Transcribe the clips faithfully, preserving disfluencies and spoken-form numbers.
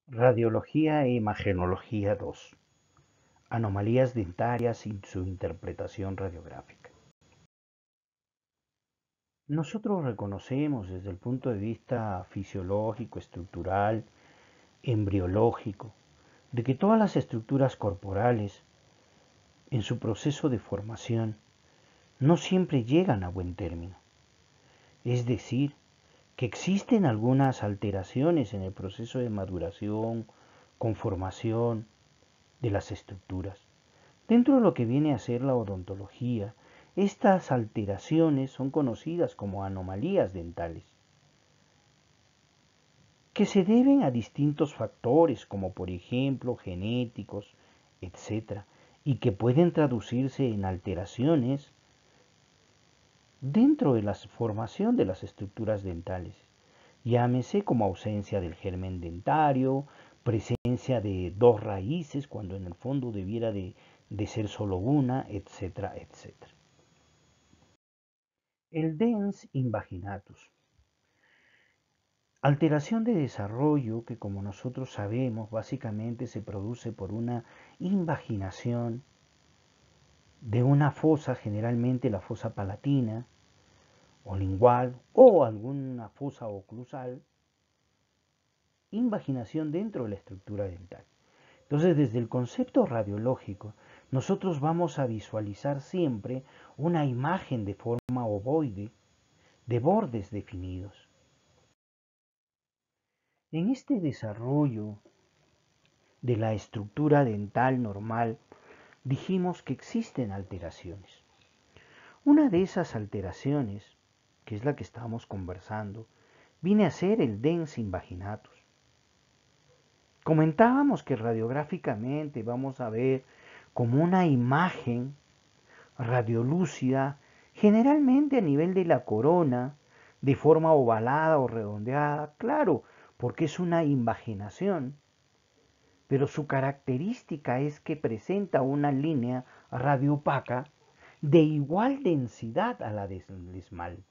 Radiología e Imagenología dos. Anomalías dentarias y su interpretación radiográfica. Nosotros reconocemos desde el punto de vista fisiológico, estructural, embriológico, de que todas las estructuras corporales, en su proceso de formación, no siempre llegan a buen término. Es decir, que existen algunas alteraciones en el proceso de maduración, conformación de las estructuras. Dentro de lo que viene a ser la odontología, estas alteraciones son conocidas como anomalías dentales, que se deben a distintos factores, como por ejemplo genéticos, etcétera, y que pueden traducirse en alteraciones dentro de la formación de las estructuras dentales. Llámese como ausencia del germen dentario, presencia de dos raíces cuando en el fondo debiera de, de ser solo una, etcétera, etcétera. El dens invaginatus. Alteración de desarrollo que, como nosotros sabemos, básicamente se produce por una invaginación de una fosa, generalmente la fosa palatina o lingual o alguna fosa oclusal, invaginación dentro de la estructura dental. Entonces, desde el concepto radiológico, nosotros vamos a visualizar siempre una imagen de forma ovoide, de bordes definidos. En este desarrollo de la estructura dental normal, dijimos que existen alteraciones. Una de esas alteraciones, que es la que estábamos conversando, viene a ser el dens invaginatus. Comentábamos que radiográficamente vamos a ver como una imagen radiolúcida, generalmente a nivel de la corona, de forma ovalada o redondeada, claro, porque es una invaginación, pero su característica es que presenta una línea radioopaca de igual densidad a la del esmalte.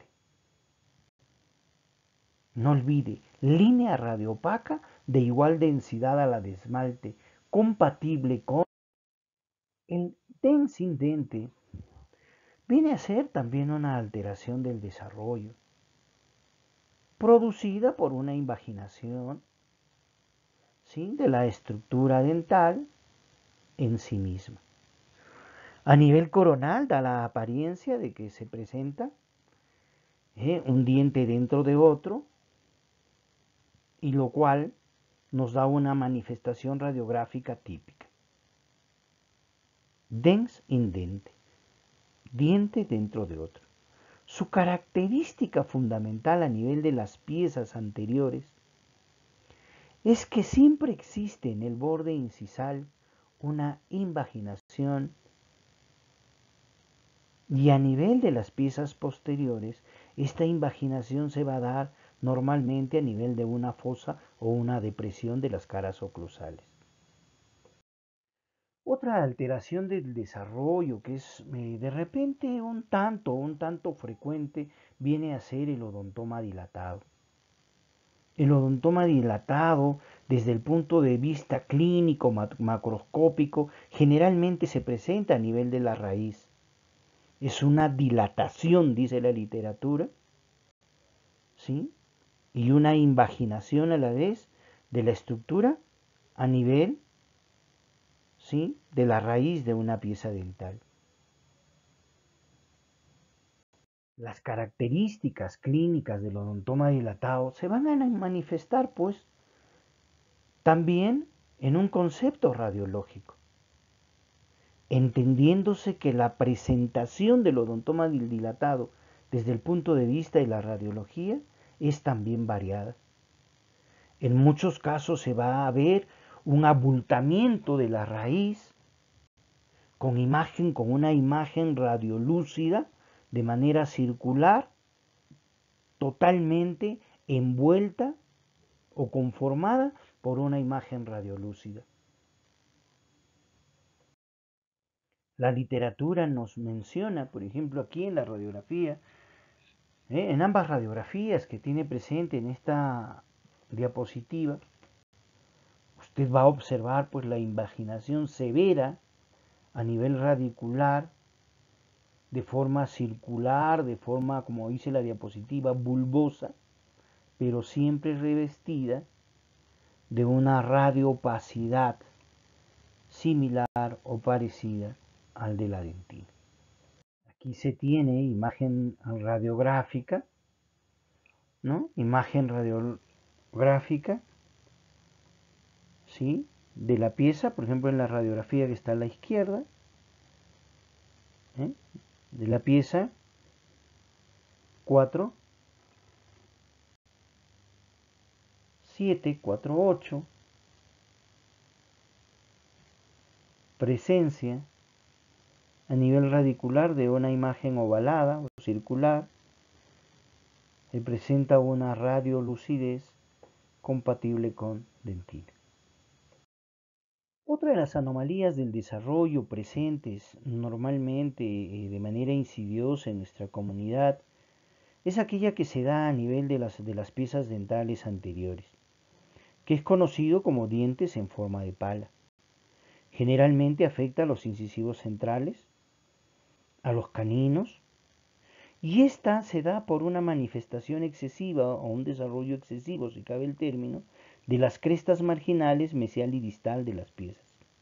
No olvide, línea radioopaca de igual densidad a la de esmalte, compatible con el dens indente. Viene a ser también una alteración del desarrollo, producida por una invaginación, ¿sí?, de la estructura dental en sí misma. A nivel coronal da la apariencia de que se presenta ¿eh? un diente dentro de otro, y lo cual nos da una manifestación radiográfica típica. Dens indente, diente dentro de otro. Su característica fundamental a nivel de las piezas anteriores es que siempre existe en el borde incisal una invaginación, y a nivel de las piezas posteriores esta invaginación se va a dar normalmente a nivel de una fosa o una depresión de las caras oclusales. Otra alteración del desarrollo que es eh, de repente un tanto, un tanto frecuente, viene a ser el odontoma dilatado. El odontoma dilatado, desde el punto de vista clínico, macroscópico, generalmente se presenta a nivel de la raíz. Es una dilatación, dice la literatura, ¿sí?, y una invaginación a la vez de la estructura a nivel, ¿sí?, de la raíz de una pieza dental. Las características clínicas del odontoma dilatado se van a manifestar, pues, también en un concepto radiológico, entendiéndose que la presentación del odontoma dilatado desde el punto de vista de la radiología es también variada. En muchos casos se va a ver un abultamiento de la raíz con imagen, con una imagen radiolúcida de manera circular, totalmente envuelta o conformada por una imagen radiolúcida. La literatura nos menciona, por ejemplo, aquí en la radiografía, ¿eh? en ambas radiografías que tiene presente en esta diapositiva, usted va a observar pues la invaginación severa a nivel radicular, de forma circular, de forma, como dice la diapositiva, bulbosa, pero siempre revestida de una radioopacidad similar o parecida al de la dentina. Aquí se tiene imagen radiográfica, ¿no? Imagen radiográfica, ¿sí? De la pieza, por ejemplo en la radiografía que está a la izquierda, ¿eh? De la pieza cuatro, siete, cuatro, ocho, presencia a nivel radicular de una imagen ovalada o circular, que presenta una radiolucidez compatible con dentina. Otra de las anomalías del desarrollo presentes normalmente eh, de manera insidiosa en nuestra comunidad es aquella que se da a nivel de las, de las piezas dentales anteriores, que es conocido como dientes en forma de pala. Generalmente afecta a los incisivos centrales, a los caninos, y esta se da por una manifestación excesiva o un desarrollo excesivo, si cabe el término, de las crestas marginales mesial y distal de las piezas.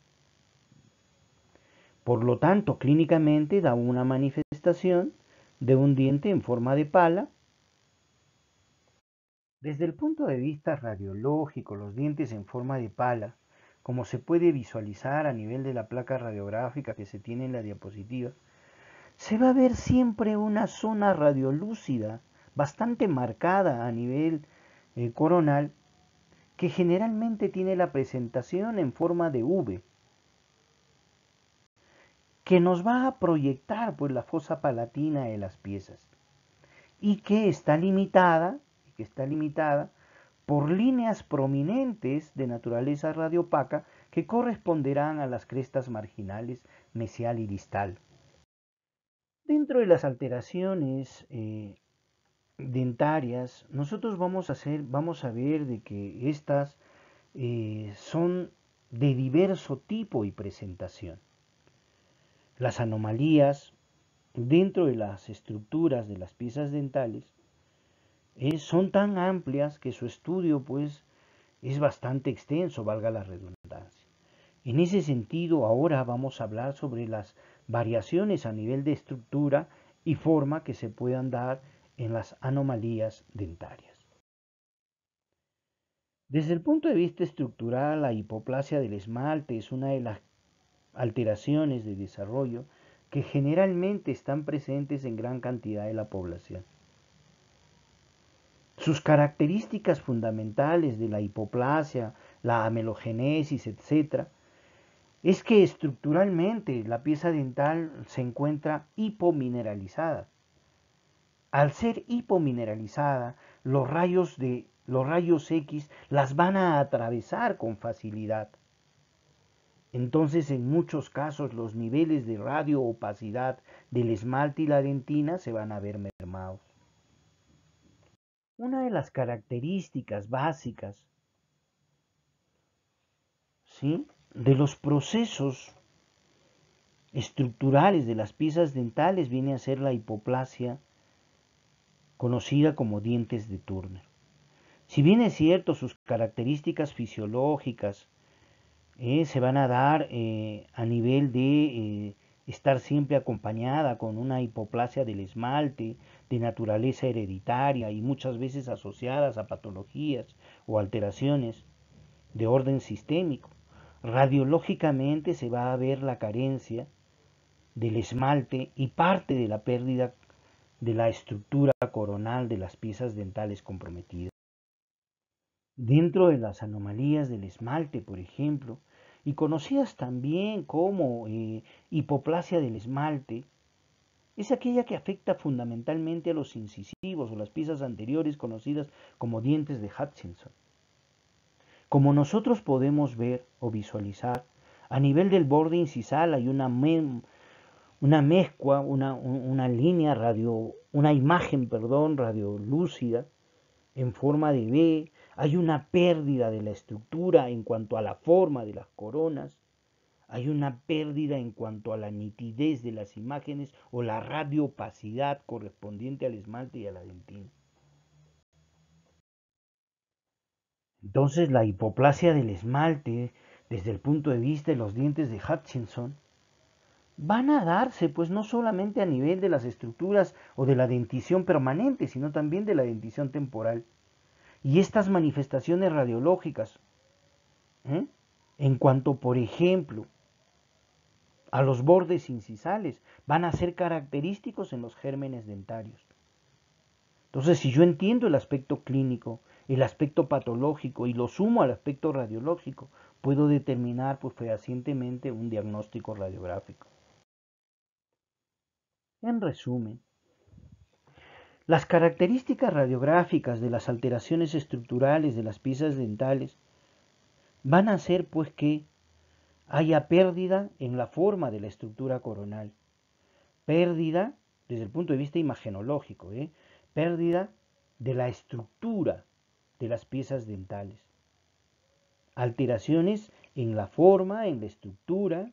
Por lo tanto, clínicamente da una manifestación de un diente en forma de pala. Desde el punto de vista radiológico, los dientes en forma de pala, como se puede visualizar a nivel de la placa radiográfica que se tiene en la diapositiva, se va a ver siempre una zona radiolúcida bastante marcada a nivel eh, coronal, que generalmente tiene la presentación en forma de V, que nos va a proyectar pues la fosa palatina de las piezas y que está limitada, que está limitada por líneas prominentes de naturaleza radiopaca que corresponderán a las crestas marginales mesial y distal. Dentro de las alteraciones eh, dentarias, nosotros vamos a, hacer, vamos a ver de que estas eh, son de diverso tipo y presentación. Las anomalías dentro de las estructuras de las piezas dentales eh, son tan amplias que su estudio pues es bastante extenso, valga la redundancia. En ese sentido, ahora vamos a hablar sobre las variaciones a nivel de estructura y forma que se puedan dar en las anomalías dentarias. Desde el punto de vista estructural, la hipoplasia del esmalte es una de las alteraciones de desarrollo que generalmente están presentes en gran cantidad de la población. Sus características fundamentales de la hipoplasia, la amelogenesis, etcétera, es que estructuralmente la pieza dental se encuentra hipomineralizada. Al ser hipomineralizada, los rayos, de, los rayos X las van a atravesar con facilidad. Entonces, en muchos casos, los niveles de radioopacidad del esmalte y la dentina se van a ver mermados. Una de las características básicas, ¿sí?, de los procesos estructurales de las piezas dentales viene a ser la hipoplasia, conocida como dientes de Turner. Si bien es cierto, sus características fisiológicas eh, se van a dar eh, a nivel de eh, estar siempre acompañada con una hipoplasia del esmalte de naturaleza hereditaria y muchas veces asociadas a patologías o alteraciones de orden sistémico. Radiológicamente se va a ver la carencia del esmalte y parte de la pérdida de la estructura coronal de las piezas dentales comprometidas. Dentro de las anomalías del esmalte, por ejemplo, y conocidas también como eh, hipoplasia del esmalte, es aquella que afecta fundamentalmente a los incisivos o las piezas anteriores conocidas como dientes de Hutchinson. Como nosotros podemos ver o visualizar, a nivel del borde incisal hay una, me una mezcla, una, una línea radio, una imagen, perdón, radiolúcida en forma de V, hay una pérdida de la estructura en cuanto a la forma de las coronas, hay una pérdida en cuanto a la nitidez de las imágenes o la radioopacidad correspondiente al esmalte y a la dentina. Entonces la hipoplasia del esmalte, desde el punto de vista de los dientes de Hutchinson, van a darse pues no solamente a nivel de las estructuras o de la dentición permanente, sino también de la dentición temporal. Y estas manifestaciones radiológicas, ¿eh? en cuanto por ejemplo a los bordes incisales, van a ser característicos en los gérmenes dentarios. Entonces, si yo entiendo el aspecto clínico, el aspecto patológico y lo sumo al aspecto radiológico, puedo determinar pues, fehacientemente un diagnóstico radiográfico. En resumen, las características radiográficas de las alteraciones estructurales de las piezas dentales van a hacer pues que haya pérdida en la forma de la estructura coronal, pérdida desde el punto de vista imagenológico, ¿eh? pérdida de la estructura de las piezas dentales, alteraciones en la forma, en la estructura,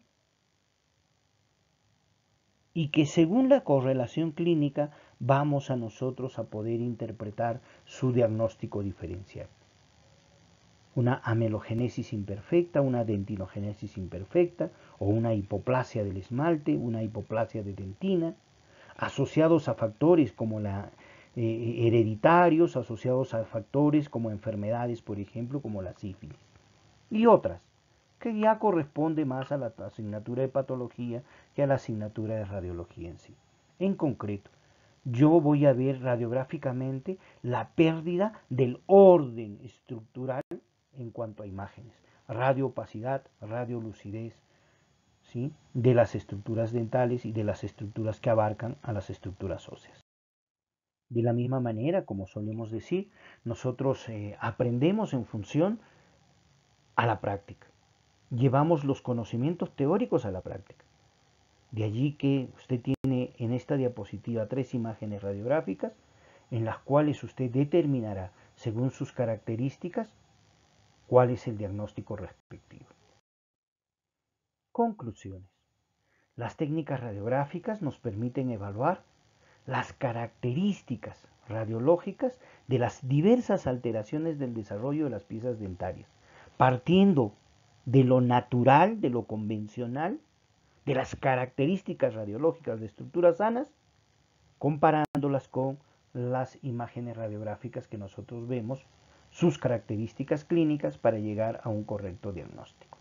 y que según la correlación clínica vamos a nosotros a poder interpretar su diagnóstico diferencial. Una amelogenesis imperfecta, una dentinogenesis imperfecta o una hipoplasia del esmalte, una hipoplasia de dentina, asociados a factores como la eh, hereditarios, asociados a factores como enfermedades, por ejemplo, como la sífilis, y otras, que ya corresponde más a la asignatura de patología que a la asignatura de radiología en sí. En concreto, yo voy a ver radiográficamente la pérdida del orden estructural en cuanto a imágenes, radioopacidad, radiolucidez, ¿sí? de las estructuras dentales y de las estructuras que abarcan a las estructuras óseas. De la misma manera, como solemos decir, nosotros eh, aprendemos en función a la práctica. Llevamos los conocimientos teóricos a la práctica. De allí que usted tiene en esta diapositiva tres imágenes radiográficas en las cuales usted determinará, según sus características, cuál es el diagnóstico respectivo. Conclusiones. Las técnicas radiográficas nos permiten evaluar las características radiológicas de las diversas alteraciones del desarrollo de las piezas dentarias, partiendo de lo natural, de lo convencional, de las características radiológicas de estructuras sanas, comparándolas con las imágenes radiográficas que nosotros vemos, sus características clínicas para llegar a un correcto diagnóstico.